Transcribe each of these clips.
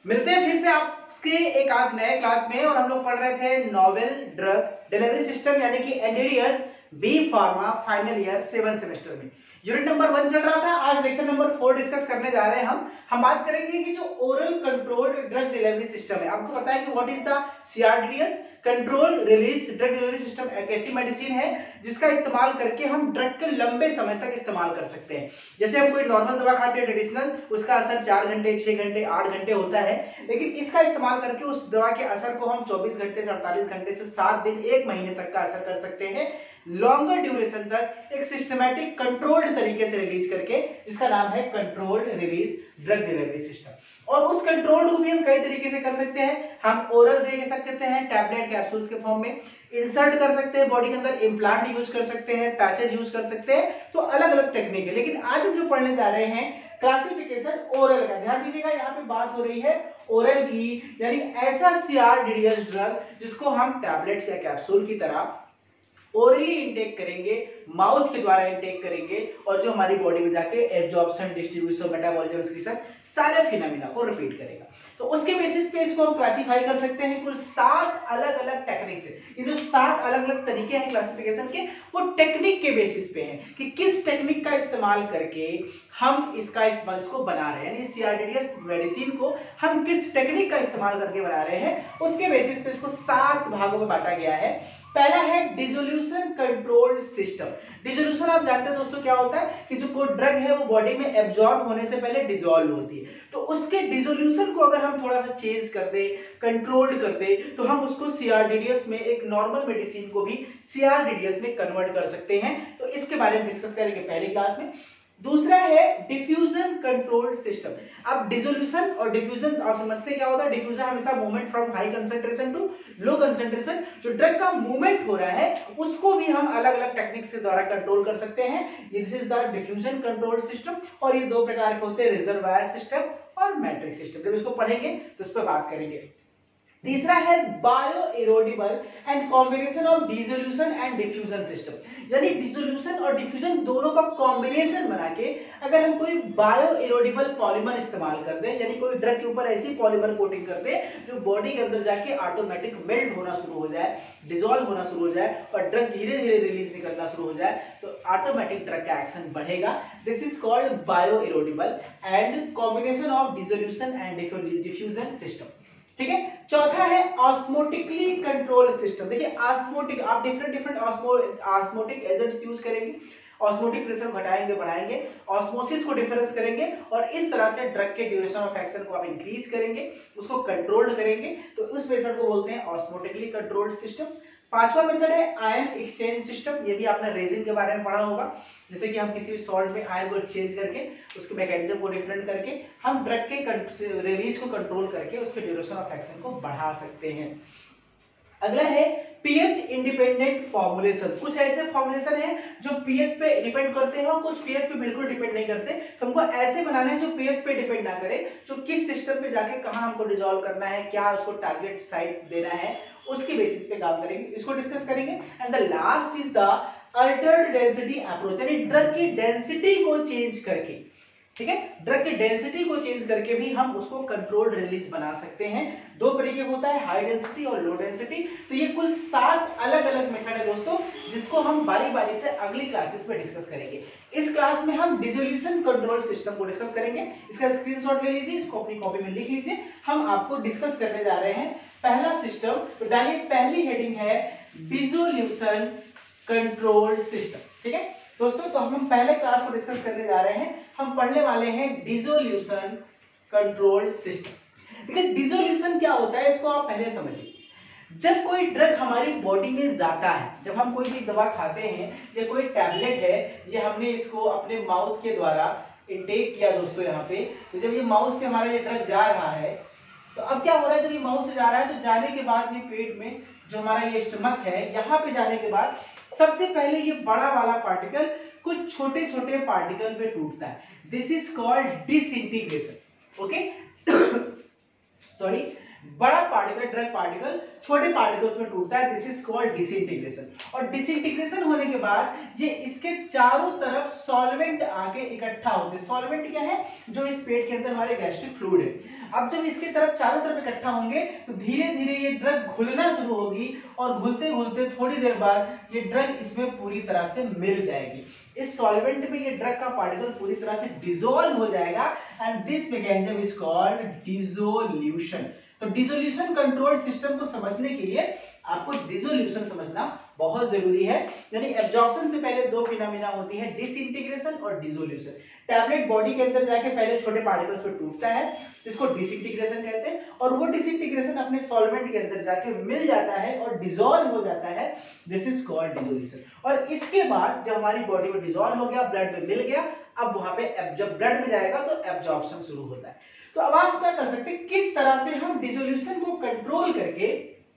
मिलते हैं फिर से आपके एक आज नए क्लास में। और हम लोग पढ़ रहे थे नोवेल ड्रग डिलीवरी सिस्टम यानी कि NDDS B pharma final year 7 semester में यूनिट नंबर 1 चल रहा था। आज लेक्चर नंबर 4 डिस्कस करने जा रहे हैं। हम बात करेंगे कि जो oral controlled drug delivery system है, आपको पता है कि what is the CRDS, control release drug delivery system. एक ऐसी मेडिसिन है जिसका इस्तेमाल करके हम ड्रग के लंबे समय तक इस्तेमाल कर सकते हैं। जैसे हम कोई नॉर्मल दवा खाते हैं ट्रेडिशनल, उसका असर 4 घंटे 6 घंटे 8 घंटे होता है, लेकिन इसका इस्तेमाल करके उस दवा के असर को हम 24 घंटे से 48 घंटे से 7 दिन 1 महीने तक का असर कर सकते हैं, लॉन्गर ड्यूरेशन तक एक सिस्टमैटिक कंट्रोल्ड तरीके से रिलीज करके, जिसका नाम है controlled release drug delivery system. और उस कंट्रोल्ड को भी हम कई तरीके से कर सकते हैं। हम ओरल दे सकते हैं, टैबलेट कैप्सूल्स के फॉर्म में इंसर्ट कर सकते हैं बॉडी के अंदर, इम्प्लांट यूज कर सकते हैं, पैचेज यूज कर सकते हैं। तो अलग अलग टेक्निक है, लेकिन आज हम जो पढ़ने जा रहे हैं क्लासिफिकेशन ओरल का। ध्यान दीजिएगा, यहाँ पे बात हो रही है ओरल की, यानी ऐसा सीआरडीडीएस ड्रग जिसको हम टैबलेट्स या कैप्सूल की तरह ओरली इंटेक करेंगे, माउथ के द्वारा इंटेक करेंगे, और जो हमारी बॉडी में जाके एब्जॉर्प्शन, डिस्ट्रीब्यूशन, मेटाबॉलिज्म, एक्सक्रीशन सारे फिनोमेना को रिपीट करेगा। तो उसके बेसिस पे इसको हम क्लासिफाई कर सकते हैं। कुल 7 अलग अलग टेक्निक से, ये जो 7 अलग अलग तरीके हैं क्लासिफिकेशन के, वो टेक्निक के बेसिस पे हैं कि किस टेक्निक का इस्तेमाल करके हम इसका इसको बना रहे हैं, यानी सीआरडीडीएस मेडिसिन को हम किस टेक्निक का इस्तेमाल करके बना रहे हैं, उसके बेसिस पे इसको 7 भागों में बांटा गया है। पहला है डिसोल्यूशन कंट्रोल्ड सिस्टम। डिसोल्यूशन आप जानते हैं दोस्तों क्या होता है कि जो कोई ड्रग है वो बॉडी में एब्जॉर्ब होने से पहले डिसॉल्व होती है। तो उसके डिसोल्यूशन को अगर हम थोड़ा सा चेंज कर दे, कंट्रोल्ड कर दे, तो हम उसको सीआरडीडीएस में, एक नॉर्मल मेडिसिन को भी सीआरडीडीएस में कन्वर्ट कर सकते हैं। तो इसके बारे में डिस्कस करेंगे पहली क्लास में। दूसरा है डिफ्यूजन कंट्रोल्ड सिस्टम। अब डिसोल्यूशन और डिफ्यूजन आप समझते क्या होता है। डिफ्यूजन हमेशा movement from high concentration to low concentration, जो ड्रग का मूवमेंट हो रहा है उसको भी हम अलग अलग टेक्निक से द्वारा कंट्रोल कर सकते हैं। This is the diffusion controlled system. और ये 2 प्रकार के होते हैं, रिजर्वायर सिस्टम और मैट्रिक्स सिस्टम। जब इसको पढ़ेंगे तो इस पर बात करेंगे। तीसरा है bio erodible and combination of dissolution and diffusion system, यानी डिसोल्यूशन और डिफ्यूजन दोनों का कॉम्बिनेशन बना के अगर हम कोई बायो इरोडेबल पॉलीमर इस्तेमाल कर दें, यानी कोई ड्रग के ऊपर ऐसी पॉलीमर कोटिंग कर दें जो बॉडी के अंदर जाके ऑटोमेटिक मेल्ट होना शुरू हो जाए, डिसॉल्व होना शुरू हो जाए, और ड्रग धीरे धीरे रिलीज निकलना शुरू हो जाए, तो ऑटोमेटिक ड्रग का एक्शन बढ़ेगा। This is called bio erodible and combination of dissolution and diffusion system. ठीक है। चौथा है ऑस्मोटिकली कंट्रोल सिस्टम। देखिए ऑस्मोटिक, आप डिफरेंट ऑस्मोटिक एजेंट्स यूज करेंगे, ऑस्मोटिक प्रेशर घटाएंगे बढ़ाएंगे, ऑस्मोसिस को डिफरेंस करेंगे, और इस तरह से ड्रग के ड्यूरेशन ऑफ एक्शन को आप इंक्रीज करेंगे, उसको कंट्रोल करेंगे, तो उस मेथड को बोलते हैं ऑस्मोटिकली कंट्रोल्ड सिस्टम। पांचवा मेथड है आयन एक्सचेंज सिस्टम। ये भी आपने रेजिन के बारे में पढ़ा होगा, जैसे कि हम किसी भी सॉल्ट में आयन को एक्सचेंज करके उसके मैकेनिज्म को डिफरेंट करके हम ड्रग के रिलीज को कंट्रोल करके उसके ड्यूरेशन ऑफ एक्शन को बढ़ा सकते हैं। अगला है पीएच इंडिपेंडेंट फॉर्मुलेशन। कुछ ऐसे फॉर्मुलेशन है जो पीएच पे डिपेंड करते हैं और कुछ पीएच पे बिल्कुल डिपेंड नहीं करते। तो हमको ऐसे बनाने हैं जो पीएच पे डिपेंड ना करे, जो किस सिस्टम पे जाके कहां हमको डिसॉल्व करना है, क्या उसको टारगेट साइट देना है, उसके बेसिस पे काम करेंगे, इसको डिस्कस करेंगे। And the last is the altered density approach, यानी ड्रग की डेंसिटी को चेंज करके, ठीक है, ड्रग की डेंसिटी को चेंज करके भी हम उसको कंट्रोल्ड रिलीज बना सकते हैं। 2 तरीके होता है, हाई डेंसिटी और लो डेंसिटी। तो ये कुल 7 अलग अलग मेथड है दोस्तों, जिसको हम बारी बारी से अगली क्लासेस में डिस्कस करेंगे। इस क्लास में हम डिसोल्यूशन कंट्रोल सिस्टम को डिस्कस करेंगे। इसका स्क्रीनशॉट ले लीजिए, इसको अपनी कॉपी में लिख लीजिए। हम आपको डिस्कस करने जा रहे हैं पहला सिस्टम। तो डालिए, पहली हेडिंग है डिसोल्यूशन कंट्रोल सिस्टम। ठीक है दोस्तों, तो हम पहले क्लास को डिस्कस करने जा रहे हैं। हम पढ़ने वाले हैं डिसोल्यूशन कंट्रोल सिस्टम। देखिए डिसोल्यूशन क्या होता है, इसको आप पहले समझिए। जब कोई ड्रग हमारी बॉडी में जाता है, जब हम कोई भी दवा खाते हैं या कोई टैबलेट है, ये हमने इसको अपने माउथ के द्वारा इंटेक किया दोस्तों यहाँ पे, तो जब ये माउथ से हमारा ये ड्रग जा रहा है, तो अब क्या हो रहा है, जब ये माउथ से जा रहा है तो जाने के बाद ये पेट में जो हमारा ये स्टमक है, यहाँ पे जाने के बाद सबसे पहले ये बड़ा वाला पार्टिकल कुछ छोटे छोटे पार्टिकल पे टूटता है। This is called disintegration. Okay sorry, बड़ा पार्टिकल ड्रग पार्टिकल छोटे पार्टिकल्स में टूटता है, दिस इज कॉल्ड डिसइंटीग्रेशन। और डिसइंटीग्रेशन होने के बाद ये इसके चारों तरफ सॉल्वेंट आके इकट्ठा होते हैं। सॉल्वेंट क्या है? जो इस पेट के अंदर हमारे गैस्ट्रिक फ्लूइड है। अब जब इसके तरफ चारों तरफ इकट्ठा होंगे तो धीरे धीरे ये ड्रग घुलना शुरू होगी और घुलते घुलते थोड़ी देर बाद ये ड्रग इसमें पूरी तरह से मिल जाएगी। इस सॉल्वेंट में ये ड्रग का पार्टिकल पूरी तरह से डिसॉल्व हो जाएगा and this mechanism is called dissolution. तो डिसोल्यूशन कंट्रोल सिस्टम को समझने के लिए आपको डिसोल्यूशन समझना बहुत जरूरी है। यानी एब्जॉर्प्शन से पहले दो फिनोमेना होती है, डिसइंटीग्रेशन और डिसोल्यूशन। टैबलेट बॉडी के अंदर जाके पहले छोटे पार्टिकल्स में टूटता है जिसको डिसइंटीग्रेशन कहते हैं, और वो डिसइंटीग्रेशन अपने सॉल्वेंट के अंदर जाके मिल जाता है और डिसॉल्व हो जाता है, दिस इज कॉल्ड डिसोल्यूशन। और इसके बाद जब हमारी बॉडी में डिसॉल्व हो गया, ब्लड में मिल गया, अब वहां पे जब ब्लड में जाएगा तो एब्जॉर्प्शन शुरू होता है। तो अब आप क्या कर सकते हैं, किस तरह से हम डिसोल्यूशन को कंट्रोल करके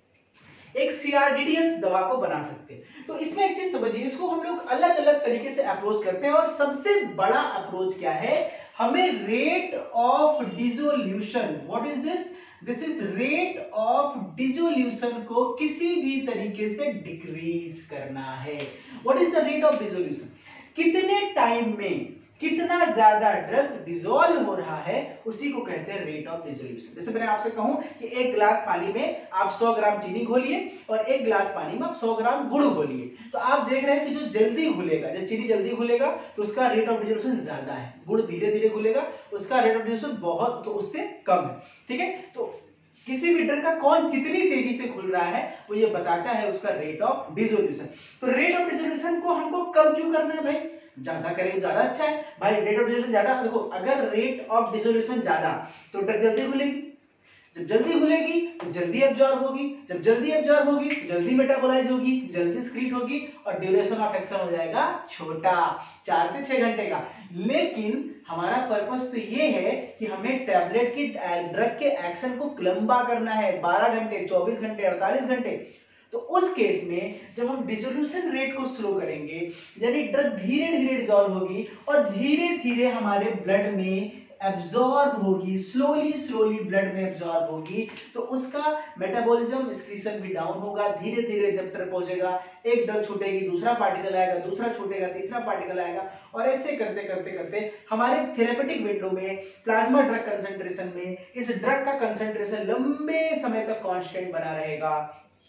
एक सीआरडीडीएस दवा को बना सकते हैं। तो इसमें एक चीज समझिए, इसको हम लोग अलग अलग तरीके से अप्रोच करते हैं और सबसे बड़ा अप्रोच क्या है, हमें rate of dissolution, what is this, this is rate of dissolution को किसी भी तरीके से डिक्रीज करना है। What is the rate of dissolution, कितने टाइम में कितना ज्यादा ड्रग डिसॉल्व हो रहा है उसी को कहते हैं रेट ऑफ डिसोल्यूशन। जैसे मैंने आपसे कहूं कि एक गिलास पानी में आप 100 ग्राम चीनी घोलिए और एक गिलास पानी में आप 100 ग्राम गुड़ घोलिए, तो आप देख रहे हैं कि जो जल्दी घुलेगा, जब चीनी जल्दी घुलेगा तो उसका रेट ऑफ डिसोल्यूशन ज्यादा है, गुड़ धीरे धीरे घुलेगा उसका रेट ऑफ डिसोल्यूशन बहुत तो उससे कम है। ठीक है, तो किसी भी ड्रग का कौन कितनी तेजी से घुल रहा है वो ये बताता है उसका रेट ऑफ डिसोल्यूशन। तो रेट ऑफ डिसोल्यूशन को हमको कम क्यों करना है भाई, ज्यादा करेंगे ज्यादा अच्छा है भाई। रेट ऑफ डिसोल्यूशन ज्यादा, देखो अगर रेट ऑफ डिसोल्यूशन ज्यादा तो ड्रग जल्दी घुलेगी, जब जल्दी घुलेगी तो जल्दी एब्जॉर्ब होगी, जब जल्दी एब्जॉर्ब होगी तो जल्दी मेटाबोलाइज होगी, जल्दी एक्सक्रीट होगी और ड्यूरेशन ऑफ एक्शन हो जाएगा छोटा, 4 से 6 घंटे का। लेकिन हमारा पर्पस तो ये है कि हमें टैबलेट की ड्रग के एक्शन को लंबा करना है, 12 घंटे, 24 घंटे, 48 घंटे। तो उस केस में जब हम डिसोल्यूशन रेट को स्लो करेंगे, यानी ड्रग धीरे धीरे डिसॉल्व होगी और धीरे धीरे हमारे ब्लड में एब्जॉर्ब होगी, स्लोली स्लोली ब्लड में एब्जॉर्ब होगी, तो उसका मेटाबॉलिज्म एक्सक्रीशन भी डाउन होगा, धीरे धीरे रिसेप्टर पहुंचेगा, एक ड्रग छूटेगी दूसरा पार्टिकल आएगा, दूसरा छूटेगा तीसरा पार्टिकल आएगा, और ऐसे करते करते करते हमारे थेरेपेटिक विंडो में प्लाज्मा ड्रग कंसंट्रेशन में इस ड्रग का कंसंट्रेशन लंबे समय तक कांस्टेंट बना रहेगा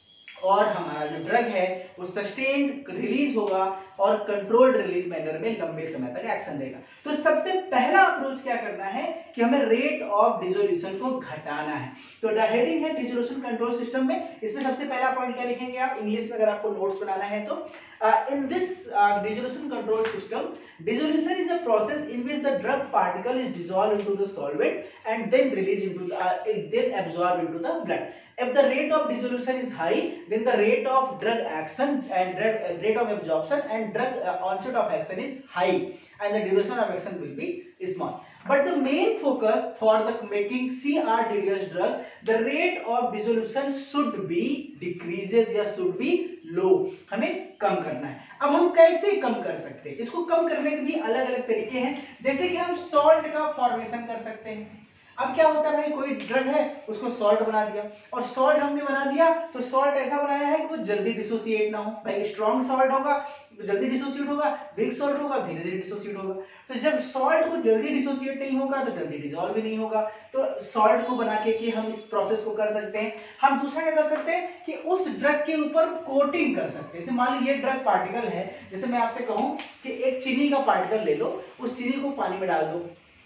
और हमारा जो ड्रग है वो सस्टेन्ड रिलीज होगा और कंट्रोल्ड रिलीज मैनर में लंबे समय तक एक्शन देगा। तो सबसे पहला अप्रोच क्या करना है कि हमें रेट ऑफ डिसोल्यूशन को घटाना है। तो द हेडिंग है डिसोल्यूशन कंट्रोल सिस्टम में, इसमें सबसे पहला पॉइंट क्या लिखेंगे आप इंग्लिश में अगर आपको नोट्स बनाना है तो, in this dissolution control system, dissolution is a process in which the drug particle is dissolved into the solvent and then released into the then absorbed into the blood. If the rate of dissolution is high, then the rate of drug action and rate of absorption and drug onset of action is high and the duration of action will be small. But the main focus for the making CRDDS drug, the rate of dissolution should be decreases या should be low, हमें कम करना है। अब हम कैसे कम कर सकते हैं, इसको कम करने के भी अलग अलग तरीके हैं, जैसे कि हम सॉल्ट का फॉर्मेशन कर सकते हैं। अब क्या होता है भाई, कोई ड्रग है उसको सॉल्ट बना दिया, और सॉल्ट हमने बना दिया तो सॉल्ट ऐसा बनाया है कि वो जल्दी डिसोसिएट ना हो। भाई स्ट्रॉन्ग सॉल्ट होगा तो जल्दी डिसोसिएट होगा, वीक सॉल्ट होगा धीरे धीरे डिसोसिएट होगा। तो जब सॉल्ट को जल्दी डिसोसिएट नहीं होगा तो जल्दी डिसॉल्व भी नहीं होगा। तो सॉल्ट को बना के हम इस प्रोसेस को कर सकते हैं। हम दूसरा क्या कर सकते हैं कि उस ड्रग के ऊपर कोटिंग कर सकते हैं। जैसे मान लीजिए ड्रग पार्टिकल है, जैसे मैं आपसे कहूं कि एक चीनी का पार्टिकल ले लो, उस चीनी को पानी में डाल दो,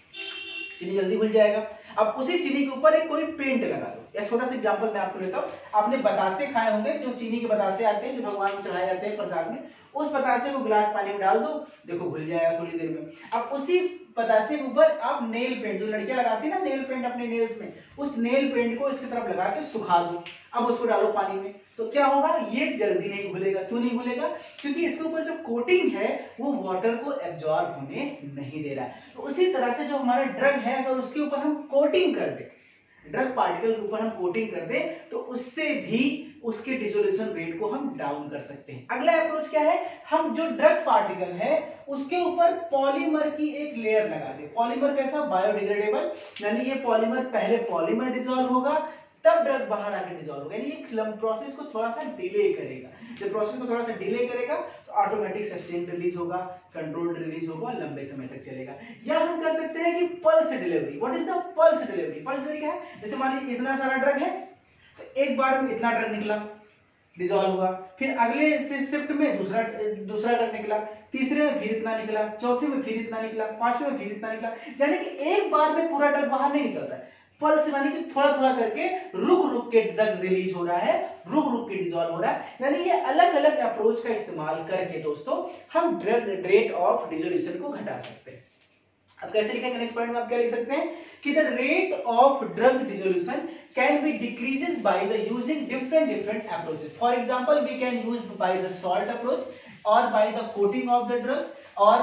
चीनी जल्दी घुल जाएगा। अब उसी चीनी के ऊपर एक कोई पेंट लगा दो, या छोटा सा एग्जांपल मैं आपको लेता हूँ। आपने बतासे खाए होंगे, जो चीनी के बतासे आते हैं जो भगवान को चढ़ाए जाते हैं प्रसाद में, उस बतासे को गिलास पानी में डाल दो, देखो घुल जाएगा थोड़ी देर में। अब उसी बतासे के ऊपर आप नेल पेंट, जो लड़कियां लगाती है ना नेल पेंट अपने नेल्स में, उस नेल पेंट को इसकी तरफ लगा के सुखा दो, अब उसको डालो पानी में, तो क्या होगा, ये जल्दी नहीं घुलेगा। क्यों नहीं घुलेगा, क्योंकि इसके ऊपर जो कोटिंग है वो वाटर को एब्जॉर्ब होने नहीं दे रहा है। तो उसी तरह से जो हमारा ड्रग है, अगर उसके ऊपर हम कोटिंग कर दें, ड्रग पार्टिकल के ऊपर हम कोटिंग कर दें, तो उससे भी उसके डिसोल्यूशन रेट को हम डाउन कर सकते हैं। अगला अप्रोच क्या है, हम जो ड्रग पार्टिकल है उसके ऊपर पॉलीमर की एक लेयर लगा दें। पॉलीमर कैसा, बायोडिग्रेडेबल, यानी ये पॉलीमर पहले पॉलीमर डिसॉल्व होगा, तब ड्रग बाहर आके डिसॉल्व होगा। यानी ये प्रोसेस को थोड़ा सा डिले करेगा। जब प्रोसेस को थोड़ा सा डिले करेगा तो ऑटोमेटिक सस्टेन्ड रिलीज होगा, कंट्रोल्ड रिलीज होगा और लंबे समय तक चलेगा। या हम कर सकते हैं कि pulse delivery. What is the pulse delivery? Pulse delivery क्या है? जैसे मान लीजिए इतना सारा ड्रग है तो एक बार में इतना ड्रग निकला, डिसॉल्व हुआ, फिर अगले शिफ्ट में दूसरा ड्रग निकला, तीसरे में फिर इतना निकला, चौथे में फिर इतना निकला, पांचवें में फिर इतना निकला। यानी कि एक बार में पूरा ड्रग बाहर नहीं निकल रहा है, पल्स यानी कि थोड़ा थोड़ा करके रुक रुक के ड्रग रिलीज हो रहा है, रुक रुक के डिसॉल्व हो रहा है। यानी ये अलग अलग अप्रोच का इस्तेमाल करके दोस्तों हम रेट ऑफ डिसोल्यूशन को घटा सकते हैं। अब कैसे लिखेंगे? नेक्स्ट पॉइंट में आप क्या लिख सकते हैं कि the rate of drug dissolution can be decreases by the using different approaches. For example, we can use by the salt approach or by the coating of the drug or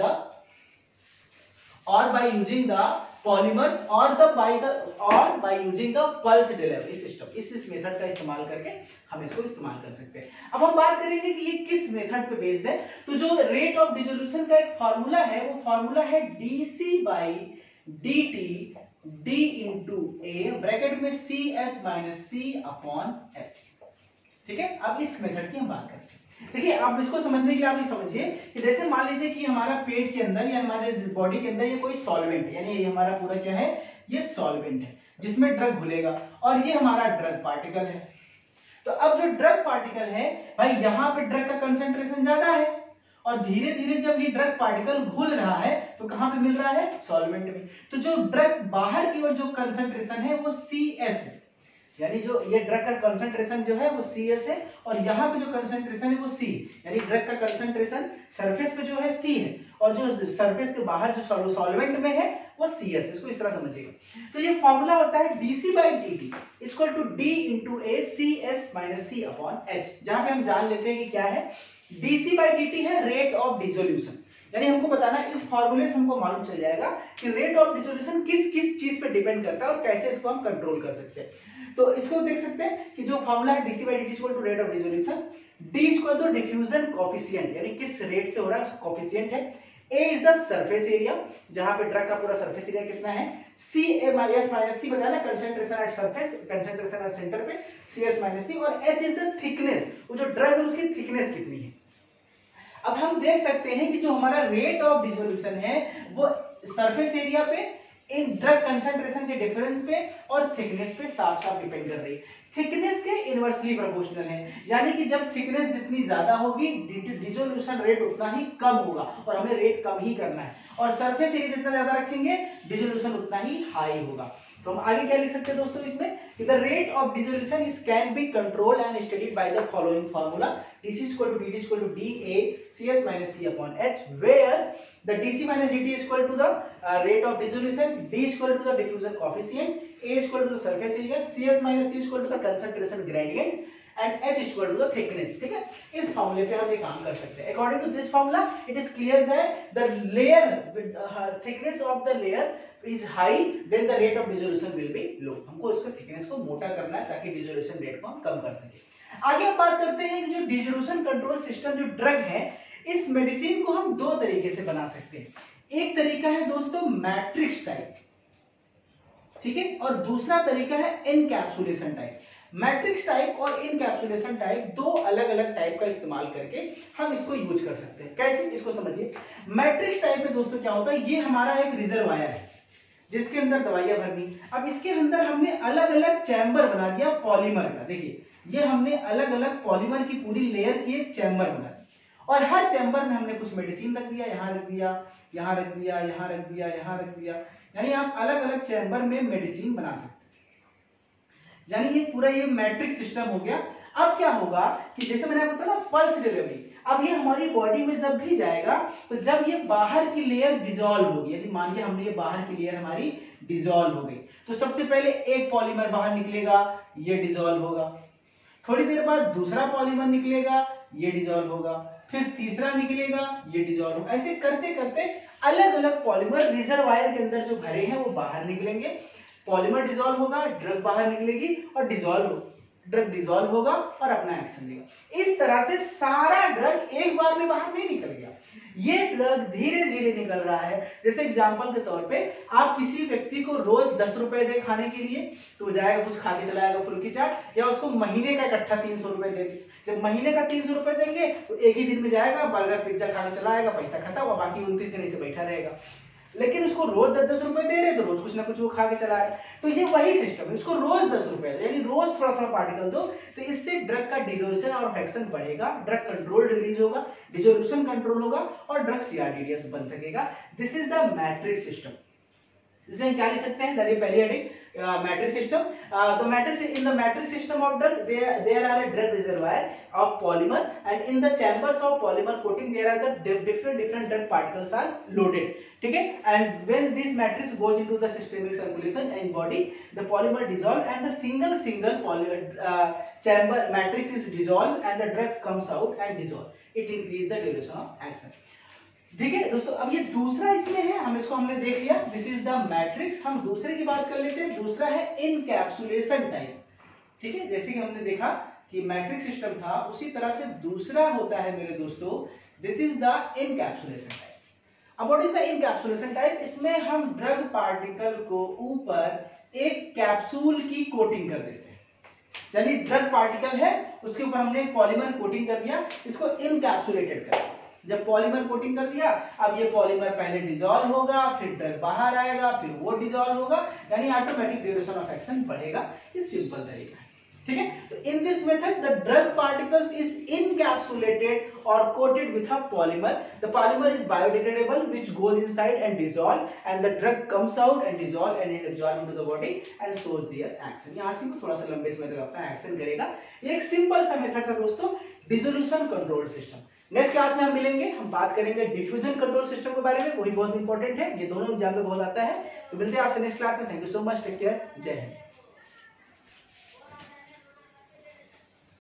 by using the polymers or by using the pulse delivery system. इस method का इस्तेमाल करके हम इसको इस्तेमाल कर सकते हैं। अब हम बात करेंगे कि ये किस मेथड पे बेस्ड है। तो जो रेट ऑफ डिसोल्यूशन का एक फार्मूला है वो फार्मूला है dC/dt D into A bracket में CS minus C upon H। ठीक है, अब इस मेथड की हम बात करते हैं। देखिए आप इसको समझने के लिए आप ये समझिए कि जैसे मान लीजिए कि हमारा पेट के अंदर या हमारे बॉडी के अंदर ये कोई सॉल्वेंट है, यानी ये हमारा पूरा क्या है, ये सॉल्वेंट है जिसमें ड्रग घुलेगा और ये हमारा ड्रग पार्टिकल है। तो अब जो ड्रग पार्टिकल है भाई यहाँ पे ड्रग का कंसंट्रेशन ज्यादा है और धीरे धीरे जब ये ड्रग पार्टिकल घुल रहा है तो कहां पे मिल रहा है? सॉल्वेंट में। तो जो ड्रग बाहर की ओर जो कंसंट्रेशन है वो CS है, यानी जो ये ड्रग का कंसंट्रेशन जो है वो CS है और यहाँ पे जो कंसंट्रेशन है वो C, यानी ड्रग का कंसंट्रेशन सरफेस पे जो है C है और जो सरफेस के बाहर जो सॉल्वेंट में है वो CS। इसको इस तरह समझिएगा। तो ये फॉर्मूला होता है dC/dt equal to D into A CS minus C upon H, जहां पे हम जान लेते हैं कि क्या है, dC/dt है रेट ऑफ डिसोल्यूशन। यानी हमको बताना है, इस फार्मूले से हमको मालूम चल जाएगा कि रेट ऑफ डिसोल्यूशन किस किस चीज पे डिपेंड करता है और कैसे इसको हम कंट्रोल कर सकते हैं। तो इसको देख सकते हैं कि जो फार्मूला है dC/dt equal to rate of dissolution, D equal to diffusion coefficient यानी किस रेट से हो रहा है उसका कोएफिशिएंट है, A is the surface area जहां पे ड्रग का पूरा सरफेस एरिया कितना है, CS माइनस C बताया ना, concentration at surface, concentration at centre पे CS माइनस C, और H इज द थिकनेस, वो जो ड्रग है उसकी थिकनेस कितनी है। अब हम देख सकते हैं कि जो हमारा रेट ऑफ डिसोल्यूशन है वो सरफेस एरिया पे, इन ड्रग कंसंट्रेशन के डिफरेंस पे और थिकनेस पे साफ साफ डिपेंड कर रही है। थिकनेस के इनवर्सली प्रोपोर्शनल है, यानी कि जब थिकनेस जितनी ज्यादा होगी डिसोल्यूशन रेट उतना ही कम होगा और हमें रेट कम ही करना है, और सरफेस एरिया जितना ज्यादा रखेंगे डिसोल्यूशन उतना ही हाई होगा। तो हम आगे क्या लिख सकते हैं दोस्तों इसमें कि the rate of dissolution is can be control and studied by the following formula dC equal to dt equal to dA CS minus C upon H, where the dC minus dt is equal to the rate of dissolution, D is equal to the diffusion coefficient, A is equal to the surface area, CS minus C is equal to the concentration gradient and H is equal to the thickness। ठीक है, इस फार्मूले पे हम ये काम कर सकते हैं। According to this formula, it is clear that the layer thickness of the layer is high, then the rate of dissolution will be low। हमको इसको thickness को मोटा करना है ताकि dissolution rate को हम कम कर सके। आगे हम बात करते हैं कि जो डिसोल्यूशन कंट्रोल सिस्टम जो ड्रग है, इस मेडिसिन को हम दो तरीके से बना सकते हैं। एक तरीका है दोस्तों मैट्रिक्स टाइप, ठीक है, और दूसरा तरीका है इनकैप्सुलेशन टाइप। मैट्रिक्स टाइप और इनकैप्सुलेशन टाइप दो अलग अलग टाइप का इस्तेमाल करके हम इसको यूज कर सकते हैं। कैसे, इसको समझिए। मैट्रिक्स टाइप में दोस्तों क्या होता है, ये हमारा एक रिजर्वायर है जिसके अंदर दवाइयां भरनी। अब इसके अंदर हमने अलग अलग चैम्बर बना दिया पॉलीमर का। देखिए ये हमने अलग अलग पॉलीमर की पूरी लेयर की एक चैम्बर बना दी और हर चैम्बर में हमने कुछ मेडिसिन रख दिया, यहाँ रख दिया, यहाँ रख दिया, यहाँ रख दिया, यहाँ रख दिया, यानी आप अलग अलग चैम्बर में मेडिसिन बना सकते हैं। यानी ये पूरा ये मैट्रिक्स सिस्टम हो गया। अब क्या होगा कि जैसे मैंने आपको बताया पल्स डिलीवरी, अब ये हमारी बॉडी में जब भी जाएगा तो जब ये बाहर की लेयर डिसॉल्व होगी, यदि मान लिया हमने ये बाहर की लेयर हमारी डिसॉल्व हो गई, तो सबसे पहले एक पॉलीमर बाहर निकलेगा, ये डिसॉल्व होगा, थोड़ी देर बाद दूसरा पॉलीमर निकलेगा, ये डिसॉल्व होगा, फिर तीसरा निकलेगा, ये डिसॉल्व होगा। ऐसे करते करते अलग अलग पॉलीमर रिजर्वायर के अंदर जो भरे हैं वो बाहर निकलेंगे, पॉलीमर डिसॉल्व होगा, ड्रग बाहर निकलेगी और डिसॉल्व ड्रग डिसॉल्व होगा और अपना एक्शन देगा। इस तरह से सारा ड्रग एक बार में बाहर नहीं निकल गया, ये ड्रग धीरे धीरे निकल रहा है। जैसे एग्जांपल के तौर पे आप किसी व्यक्ति को रोज 10 रुपए दे खाने के लिए, तो जाएगा कुछ खा के चला आएगा फुल्की चाट, या उसको महीने का इकट्ठा 300 रुपए दे दे। जब महीने का 300 रुपए देंगे तो एक ही दिन में जाएगा, बर्गर पिज्जा खाने चला आएगा, पैसा खत्म हुआ, बाकी 29 दिन ऐसे बैठा रहेगा। लेकिन उसको रोज 10-10 रुपए दे रहे तो रोज कुछ ना कुछ वो खा के चला रहा है। तो ये वही सिस्टम है, उसको रोज 10 रुपए दो, यानी रोज थोड़ा थोड़ा पार्टिकल दो, तो इससे ड्रग का डिसोल्यूशन और एक्शन बढ़ेगा, ड्रग कंट्रोल रिलीज होगा, डिसोल्यूशन कंट्रोल होगा और ड्रग सीआरटीडीएस बन सकेगा। This is the matrix system. इसे हम क्या लिख सकते हैं, periodic matrix system. The matrix, in the matrix system of drug, there are a drug reservoir of polymer, and in the chambers of polymer coating there are the different drug particles are loaded, ठीक है। And when this matrix goes into the systemic circulation in body, the polymer dissolve and the single chamber matrix is dissolved and the drug comes out and dissolve. It increase the duration of action, ठीक है दोस्तों। अब ये दूसरा इसमें है, हमने देख लिया, दिस इज द मैट्रिक्स। हम दूसरे की बात कर लेते हैं, दूसरा है इनकैप्सुलेशन टाइप, ठीक है। जैसे कि हमने देखा कि मैट्रिक्स सिस्टम था, उसी तरह से दूसरा होता है मेरे दोस्तों, this is the encapsulation type. अब what is the encapsulation type? इसमें हम ड्रग पार्टिकल को ऊपर एक कैप्सूल की कोटिंग कर देते हैं, यानी ड्रग पार्टिकल है उसके ऊपर हमने पॉलीमर कोटिंग कर दिया, इसको इनकैप्सुलेटेड कर दिया। जब पॉलीमर कोटिंग कर दिया, अब ये पॉलीमर पहले डिसॉल्व होगा, फिर ड्रग बाहर आएगा, फिर वो डिसॉल्व होगा, यानी ऑटोमेटिक ड्यूरेशन ऑफ एक्शन बढ़ेगा। ये सिंपल तरीका है, ठीक है। तो in this method the drug particles is encapsulated और coated with a polymer. The polymer is biodegradable which goes inside and dissolve and the drug comes out and dissolve and it absorb into the body and shows their action. यहां से थोड़ा सा लंबे समय तक अपना action करेगा। ये एक सिंपल सा मेथड था दोस्तों, dissolution control system. Next class में हम मिलेंगे, हम बात करेंगे डिफ्यूजन कंट्रोल सिस्टम के बारे में, वही बहुत इंपॉर्टेंट है, ये दोनों एग्जाम में बहुत आता है। तो मिलते हैं आपसे नेक्स्ट क्लास में। Thank you so much, take care, जय हिंद।